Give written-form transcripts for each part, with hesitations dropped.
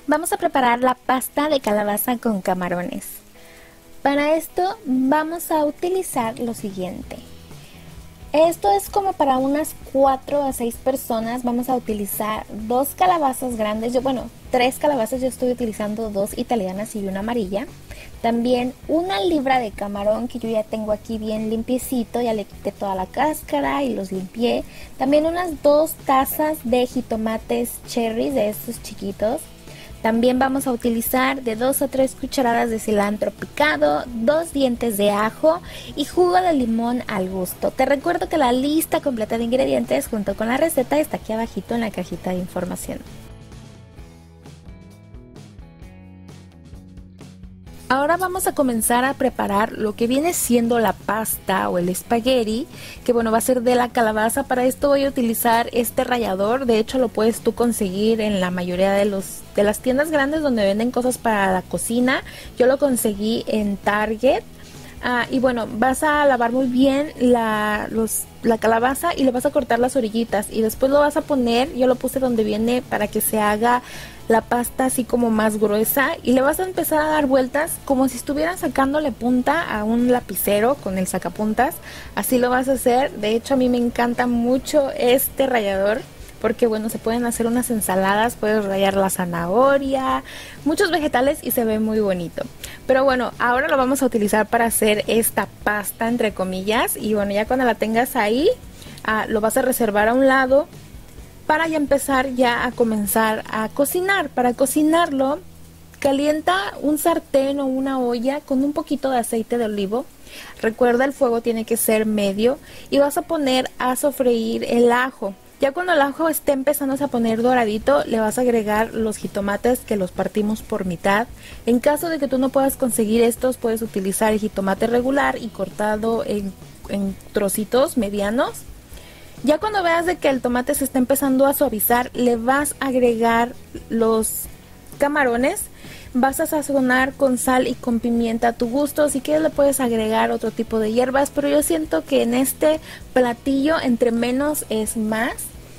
Vamos a preparar la pasta de calabaza con camarones. Para esto vamos a utilizar lo siguiente. Esto es como para unas 4 a 6 personas. Vamos a utilizar 2 calabazas grandes. Tres calabazas. Yo estoy utilizando 2 italianas y una amarilla. También una libra de camarón que yo ya tengo aquí bien limpiecito. Ya le quité toda la cáscara y los limpié. También unas 2 tazas de jitomates cherries de estos chiquitos. También vamos a utilizar de 2 a 3 cucharadas de cilantro picado, 2 dientes de ajo y jugo de limón al gusto. Te recuerdo que la lista completa de ingredientes junto con la receta está aquí abajito en la cajita de información. Ahora vamos a comenzar a preparar lo que viene siendo la pasta o el espagueti, que va a ser de la calabaza. Para esto voy a utilizar este rallador. De hecho lo puedes tú conseguir en la mayoría de las tiendas grandes donde venden cosas para la cocina. Yo lo conseguí en Target. Vas a lavar muy bien la calabaza y le vas a cortar las orillitas y después lo vas a poner. Yo lo puse donde viene para que se haga la pasta así como más gruesa y le vas a empezar a dar vueltas como si estuvieran sacándole punta a un lapicero con el sacapuntas. Así lo vas a hacer. De hecho a mí me encanta mucho este rallador porque se pueden hacer unas ensaladas, puedes rallar la zanahoria, muchos vegetales y se ve muy bonito. Pero ahora lo vamos a utilizar para hacer esta pasta entre comillas y ya cuando la tengas ahí lo vas a reservar a un lado para ya empezar a comenzar a cocinar. Para cocinarlo, calienta un sartén o una olla con un poquito de aceite de olivo. Recuerda, el fuego tiene que ser medio y vas a poner a sofreír el ajo. Ya cuando el ajo esté empezando a poner doradito, le vas a agregar los jitomates que los partimos por mitad. En caso de que tú no puedas conseguir estos, puedes utilizar el jitomate regular y cortado en trocitos medianos. Ya cuando veas de que el tomate se está empezando a suavizar, le vas a agregar los camarones. Vas a sazonar con sal y con pimienta a tu gusto. Si quieres le puedes agregar otro tipo de hierbas, pero yo siento que en este platillo entre menos es más.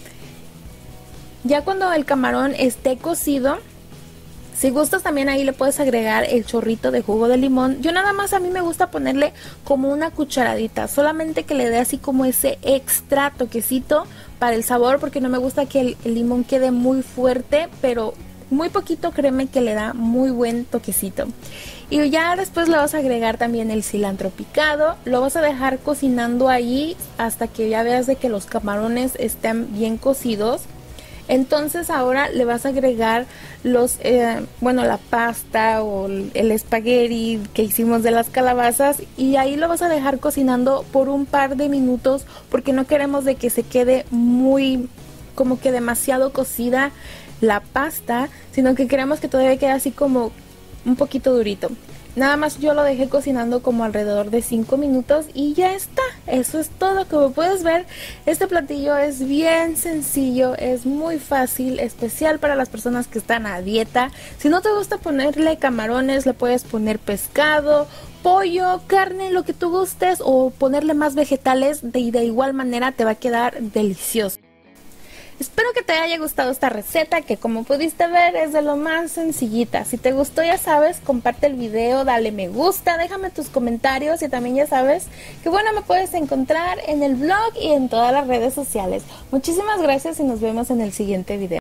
Ya cuando el camarón esté cocido, si gustas también ahí le puedes agregar el chorrito de jugo de limón. Yo nada más, a mí me gusta ponerle como una cucharadita, solamente que le dé así como ese extra toquecito para el sabor, porque no me gusta que el limón quede muy fuerte, pero muy poquito, créeme que le da muy buen toquecito. Y ya después le vas a agregar también el cilantro picado. Lo vas a dejar cocinando ahí hasta que ya veas de que los camarones estén bien cocidos. Entonces ahora le vas a agregar la pasta o el espagueti que hicimos de las calabazas y ahí lo vas a dejar cocinando por un par de minutos porque no queremos de que se quede muy como que demasiado cocida la pasta, sino que queremos que todavía quede así como un poquito durito. Nada más yo lo dejé cocinando como alrededor de 5 minutos y ya está. Eso es todo. Como puedes ver, este platillo es bien sencillo, es muy fácil, especial para las personas que están a dieta. Si no te gusta ponerle camarones, le puedes poner pescado, pollo, carne, lo que tú gustes, o ponerle más vegetales de igual manera te va a quedar delicioso. Espero que te haya gustado esta receta, que como pudiste ver es de lo más sencillita. Si te gustó, ya sabes, comparte el video, dale me gusta, déjame tus comentarios y también ya sabes que me puedes encontrar en el blog y en todas las redes sociales. Muchísimas gracias y nos vemos en el siguiente video.